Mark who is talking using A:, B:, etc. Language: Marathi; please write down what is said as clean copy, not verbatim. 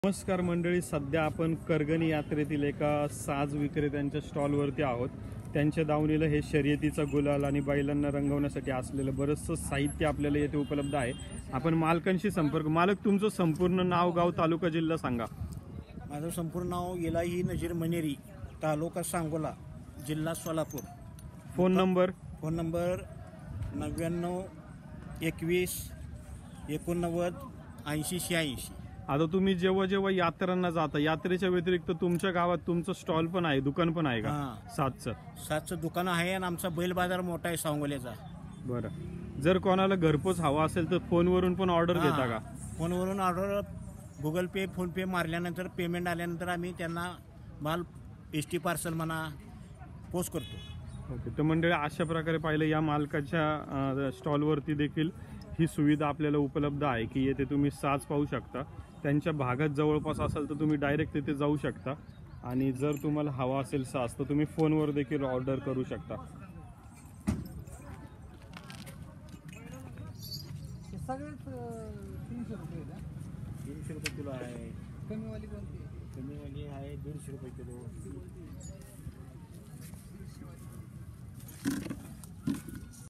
A: नमस्कार मंडळी, सध्या आपण करगणी यात्रेतील एका साज विक्रेत्यांच्या स्टॉलवरती आहोत। त्यांच्या दावणीला हे शर्यतीचा गुलाल आणि बैलांना रंगवण्यासाठी असलेलं बरंचसं साहित्य आपल्याला येथे उपलब्ध आहे। आपण मालकांशी संपर्क मालक तुमचं संपूर्ण नाव, गाव, तालुका, जिल्हा सांगा।
B: माझं संपूर्ण नाव इलाही नजीर मनेरी, तालुका सांगोला, जिल्हा सोलापूर।
A: Phone number
B: 99 21 89 80 86।
A: आता तुम्ही जेव्हा जेव्हा यात्रांना जाता, यात्रेच्या व्यतिरिक्त तुमच्या गावात तुमचं स्टॉल पण आहे, दुकान पण आहे का?
B: सातचं दुकान आहे आणि आमचा बैल बाजार मोठा आहे सांगोल्याचा।
A: बरं, जर कोणाला घरपोच हवा असेल तर फोनवरून पण ऑर्डर घेता का?
B: फोनवरून order, Google Pay, PhonePe मारल्यानंतर पेमेंट आल्यानंतर आम्ही त्यांना माल एसटी पार्सल म्हणा पोस्ट करतो।
A: ओके, तर मंडळी अशा प्रकारे पाहिलं या मालकाच्या स्टॉलवरती देखील ही सुविधा आपल्याला उपलब्ध आहे की येथे तुम्ही साज पाहू शकता। त्यांच्या भागात जवळपास असेल तर तुम्ही डायरेक्ट तिथे जाऊ शकता आणि जर तुम्हाला हवा असेल साज तर तुम्ही फोनवर देखील ऑर्डर करू शकता।
C: सगळेच 300 रुपये का?
B: 300 रुपये किलो आहे।
C: कमीवाली कोणती?
B: कमीवाली आहे 150 रुपये किलो।